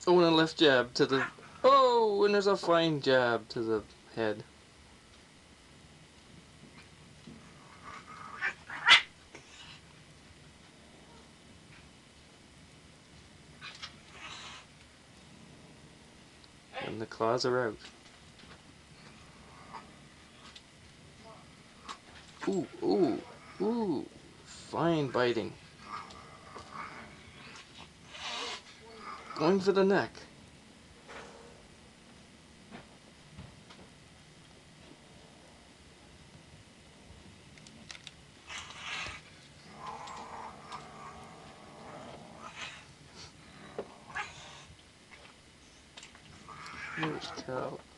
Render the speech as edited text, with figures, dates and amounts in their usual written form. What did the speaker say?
Oh, and a left jab to the... Oh, and there's a fine jab to the head. And the claws are out. Ooh, ooh, ooh. Fine biting. Going for the neck. Here's Cal.